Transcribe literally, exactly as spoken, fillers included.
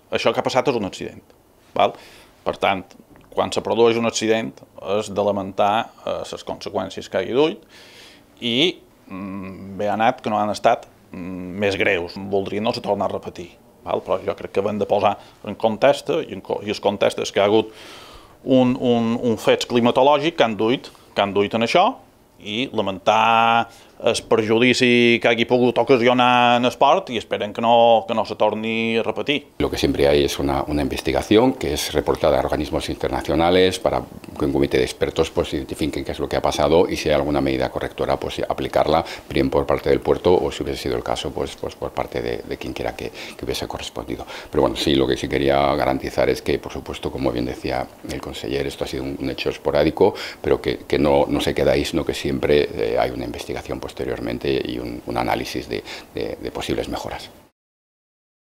això que ha passat és un accident. Val? Per tant, quan se produeix un accident és de lamentar les conseqüències que hagi duit i bé ha anat que no han estat més greus, voldria no se tornar a repetir. Val? Però jo crec que hem de posar en context, i el context és que hi ha hagut un, un, un fets climatològic que han duit, que han duit en això i lamentar el perjudici que hagi pogut ocasionar en esport y esperen que no, que no se torni a repetir. Lo que siempre hay es una, una investigación que es reportada a organismos internacionales para que un comité de expertos pues identifiquen qué es lo que ha pasado y si hay alguna medida correctora pues aplicarla bien por parte del puerto o si hubiese sido el caso pues, pues por parte de, de quien quiera que, que hubiese correspondido. Pero bueno, sí, lo que sí quería garantizar es que por supuesto, como bien decía el conseller, esto ha sido un, un hecho esporádico, pero que, que no, no se queda ahí, sino que siempre eh, hay una investigación posteriormente y un, un análisis de, de, de posibles mejoras.